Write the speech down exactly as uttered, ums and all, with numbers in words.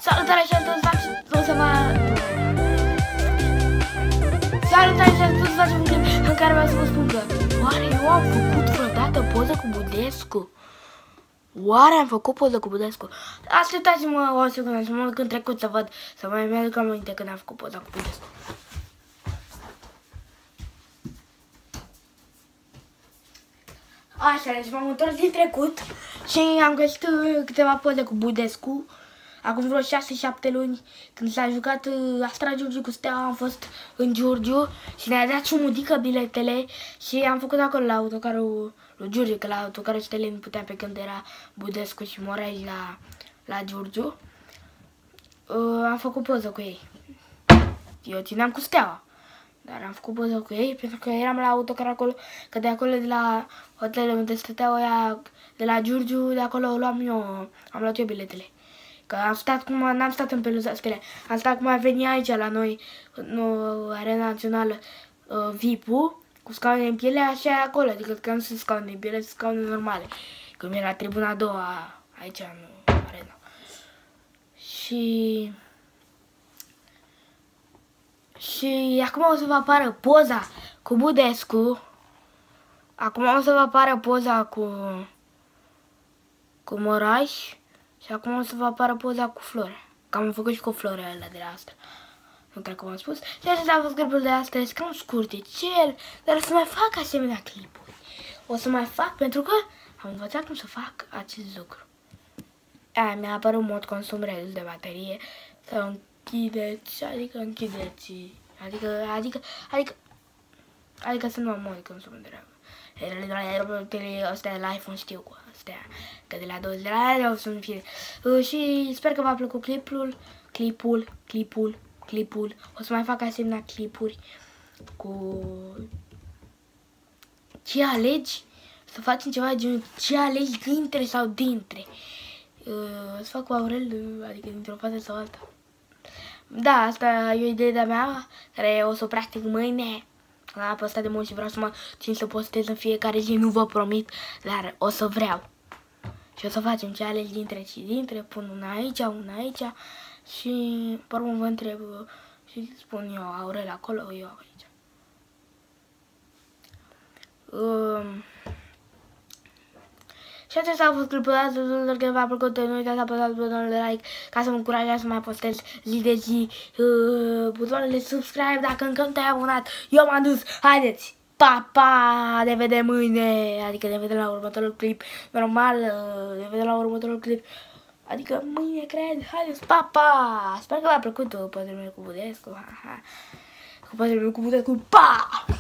Salutare și toți faci să mă... Salutare și toți faci un clip în care vreau să vă spun că oare eu am făcut vreodată poză cu Budescu? Oare am făcut poză cu Budescu? Așteptați-mă o secundă, să mă duc în trecut să văd, să mai mi-aduc aminte când am făcut poza cu Budescu. Așa, deci m-am întors din trecut și am găsit câteva poze cu Budescu. Acum vreo șase șapte luni, când s-a jucat Astra Giurgiu cu Steaua, am fost în Giurgiu și ne-a dat ciumudică biletele și am făcut acolo la autocarul lui Giurgiu, că la autocarul Stelei nu puteam pe când era Budescu și Moraes la, la Giurgiu. Uh, am făcut poză cu ei. Eu țineam cu Steaua, dar am făcut poză cu ei pentru că eram la autocar acolo, că de acolo de la hotelul unde stăteau aia, de la Giurgiu, de acolo luam eu, am luat eu biletele. Că am stat cum, n-am stat în Peluza Stelei, am stat cum a venit aici la noi, în uh, Arena Națională, uh, V I P-ul, cu scaune în piele, așa acolo, adică că nu sunt scaune în piele, sunt scaune normale. Când era tribuna a doua, aici în Arena. Și... Și acum o să vă apară poza cu Budescu. Acum o să vă apară poza cu... cu Moraes. Și acum o să vă apară poza cu Florea. Că am făcut și cu Florea ăla de la Astra. Nu cred că v-am spus. Și așa a fost clipul de astăzi. Cam scurt, e cel. Dar o să mai fac asemenea clipuri. O să mai fac pentru că am învățat cum să fac acest lucru. Aia mi-a apărut mod consum redus de baterie. Să închideți, adică închideți. Adică, adică, adică, adică să nu am mod consum de rău. Astea de la iPhone știu cu astea, că de la douăzeci de la o să-mi fie. Uh, și sper că v-a plăcut clipul, clipul, clipul, clipul. O să mai fac asemenea clipuri cu ce alegi, să facem ceva de ce alegi dintre sau dintre. Uh, să fac cu Aurel, adică dintr-o fază sau alta. Da, asta e o idee de-a mea, care o să o practic mâine. Am postat de mult și vreau să mă țin să postez în fiecare zi, nu vă promit, dar o să vreau. Și o să facem ce alegi dintre și dintre, pun una aici, una aici și pe urmă vă întreb și spun eu Aurel acolo, eu aici. Um, și acesta a fost clipul de astăzi, dacă v-a plăcut, nu uitați să apăsați butonul de like ca să mă încurajați să mai postez zi de zi, uh, butonul de subscribe dacă încă nu te-ai abonat. Eu m-am dus, haideți, pa, pa, ne vedem mâine, adică ne vedem la următorul clip, normal, uh, ne vedem la următorul clip, adică mâine, cred, haideți, pa, pa, sper că v-a plăcut pozele mele cu Budescu, ha, ha, cu pozele mele cu Budescu, pa!